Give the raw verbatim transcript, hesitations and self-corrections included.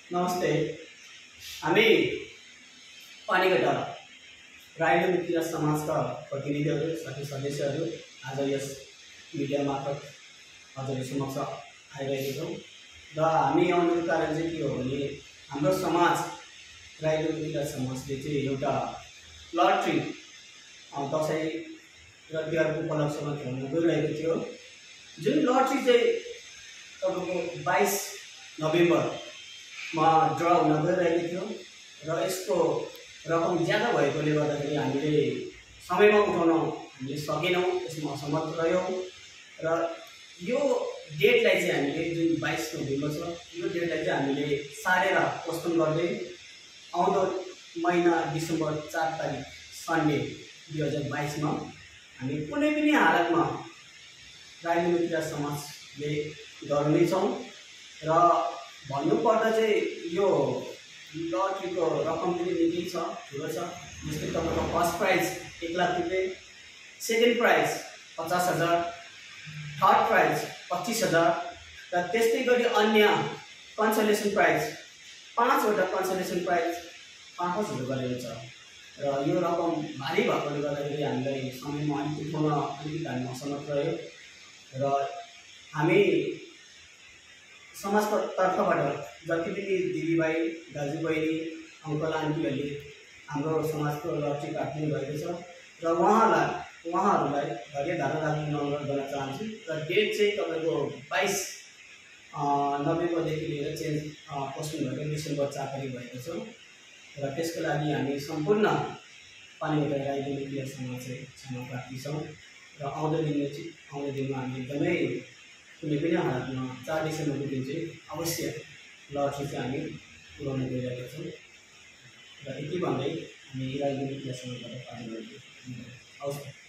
नमस्ते। हामी पानीघट्टा राईडु मित्र समाजका प्रतिनिधिहरू साथै सदस्यहरू आज यस मिडिया मार्फत हजुरहरू समक्ष आइरहेका छौँ र हामी आउनुको कारण चाहिँ के हो भने हाम्रो समाज राईडु मित्र समाजले चाहिँ एउटा लटरी दसैँ र तिहारको उपलक्ष्यमा खेल्न गइरहेको थियो। जुन लटरी चाहिँ तपाईँको बाइस नोभेम्बरमा ड्र हुन गइरहेको थियो र यसको रकम ज्यादा भएकोले गर्दाखेरि हामीले समयमा उठाउन हामीले सकेनौँ, यसमा असमर्थ रह्यौँ र यो डेटलाई चाहिँ हामीले जुन बाइस नोभेम्बर छ यो डेटलाई चाहिँ हामीले सारेर पोस्टपोन गर्दै आउँदो महिना डिसेम्बर चार तारिक सन्डे दुई हजार बाइसमा हामी कुनै पनि हालतमा राईडु मित्र समाजले गर्नेछौँ र भन्नुपर्दा चाहिँ यो लटरीको रकम पनि निकै छ, ठुलो छ। जस्तै तपाईँको फर्स्ट प्राइज एक लाख रुपियाँ, सेकेन्ड प्राइज पचास हजार, थर्ड प्राइज पच्चिस हजार र त्यस्तै गरी अन्य कन्सोलेसन प्राइज पाँचवटा कन्सोलेसन प्राइज पाँच पाँच हजार गरेर छ र यो रकम भारी भएकोले गर्दाखेरि हामीलाई समयमा अलिक उठाउन अलिकति हामी असमर्थ रह्यो र हामी समाजको तर्फबाट जति पनि दिदीभाइ दाजुबहिनी अङ्कल आन्टीहरूले हाम्रो समाजको लटरी काट्नु भएको छ र उहाँलाई उहाँहरूलाई धैर्य धारण राख्ने अनुरोध गर्न चाहन्छु र डेट चाहिँ तपाईँको बाइस नोभेम्बरदेखि लिएर चेन्ज पोस्टिङ भएको डिसेम्बर चार तारिक भएको छ र त्यसको लागि हामी सम्पूर्ण पानीघट्टा राईडु मित्र समाज चाहिँ क्षमा प्रार्थी छौँ र आउँदो दिनमा चाहिँ आउँदो दिनमा हामी एकदमै कुनै पनि हालतमा चार डिसेम्बरको दिन चाहिँ अवश्य लटरी चाहिँ हामी पुऱ्याउन गइरहेका छौँ र यति भन्दै हामी राईडु मित्र समाजबाट पानी हवस्।